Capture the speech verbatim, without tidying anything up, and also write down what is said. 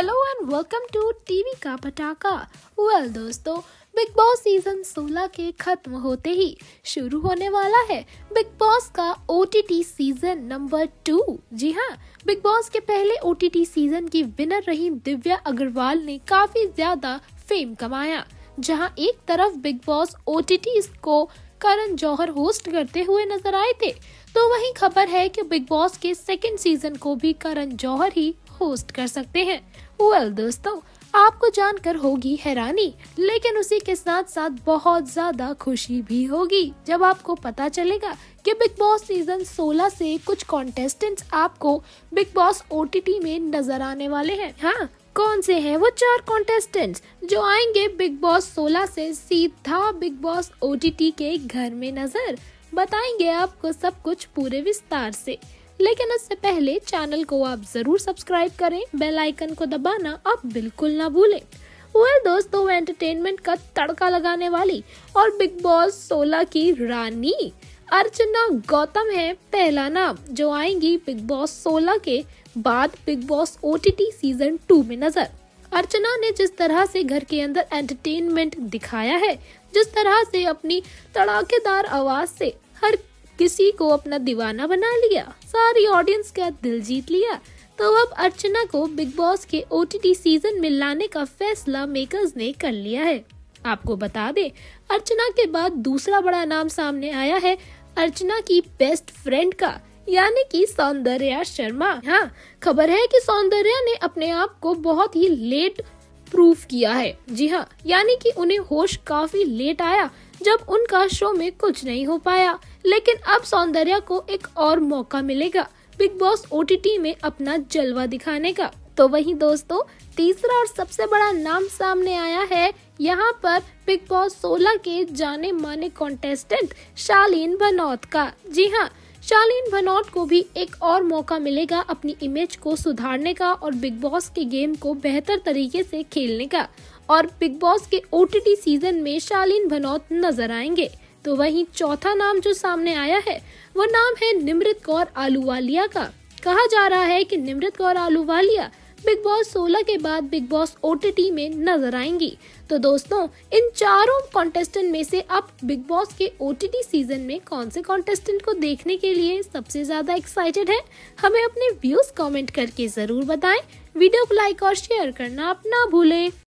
Hello and welcome to TV का पटाखा। Well दोस्तों, बिग बॉस सीजन सोलह के खत्म होते ही शुरू होने वाला है बिग बॉस का ओटीटी सीजन नंबर टू। जी हाँ, बिग बॉस के पहले ओटीटी सीजन की विनर रही दिव्या अग्रवाल ने काफी ज्यादा फेम कमाया। जहां एक तरफ बिग बॉस ओटीटी को करण जौहर होस्ट करते हुए नजर आए थे, तो वहीं खबर है कि बिग बॉस के सेकंड सीजन को भी करण जौहर ही होस्ट कर सकते हैं। वेल दोस्तों, आपको जानकर होगी हैरानी, लेकिन उसी के साथ साथ बहुत ज्यादा खुशी भी होगी जब आपको पता चलेगा कि बिग बॉस सीजन सोलह से कुछ कॉन्टेस्टेंट्स आपको बिग बॉस ओटीटी में नजर आने वाले हैं। हाँ, कौन से हैं वो चार कॉन्टेस्टेंट्स जो आएंगे बिग बॉस सोलह से सीधा बिग बॉस ओटीटी के घर में नजर, बताएंगे आपको सब कुछ पूरे विस्तार से। लेकिन उससे पहले चैनल को आप जरूर सब्सक्राइब करें, बेल आइकन को दबाना आप बिल्कुल ना भूलें। वेल दोस्तों, एंटरटेनमेंट का तड़का लगाने वाली और बिग बॉस सोलह की रानी अर्चना गौतम है पहला नाम जो आएंगी बिग बॉस सोलह के बाद Bigg Boss OTT season two में नजर। अर्चना ने जिस तरह से घर के अंदर एंटरटेनमेंट दिखाया है, जिस तरह से अपनी तड़ाकेदार आवाज से हर किसी को अपना दीवाना बना लिया, सारी ऑडियंस का दिल जीत लिया, तो अब अर्चना को बिग बॉस के ओटीटी सीजन में लाने का फैसला मेकर्स ने कर लिया है। आपको बता दें, अर्चना के बाद दूसरा बड़ा नाम सामने आया है अर्चना की बेस्ट फ्रेंड का, यानी कि सौंदर्या शर्मा। हाँ, खबर है कि सौंदर्या ने अपने आप को बहुत ही लेट प्रूफ किया है। जी हाँ, यानी कि उन्हें होश काफी लेट आया जब उनका शो में कुछ नहीं हो पाया, लेकिन अब सौंदर्या को एक और मौका मिलेगा बिग बॉस ओटीटी में अपना जलवा दिखाने का। तो वहीं दोस्तों, तीसरा और सबसे बड़ा नाम सामने आया है यहाँ पर बिग बॉस सोलह के जाने माने कॉन्टेस्टेंट शालीन भनोत का। जी हाँ, शालीन भनोट को भी एक और मौका मिलेगा अपनी इमेज को सुधारने का और बिग बॉस के गेम को बेहतर तरीके से खेलने का, और बिग बॉस के ओटीटी सीजन में शालीन भनोट नजर आएंगे। तो वहीं चौथा नाम जो सामने आया है वो नाम है निमृत कौर आलूवालिया का। कहा जा रहा है कि निमृत कौर आलूवालिया बिग बॉस सोलह के बाद बिग बॉस ओटीटी में नजर आएंगी। तो दोस्तों, इन चारों कॉन्टेस्टेंट में से आप बिग बॉस के ओटीटी सीजन में कौन से कॉन्टेस्टेंट को देखने के लिए सबसे ज्यादा एक्साइटेड है, हमें अपने व्यूज कमेंट करके जरूर बताएं। वीडियो को लाइक और शेयर करना आप ना भूलें।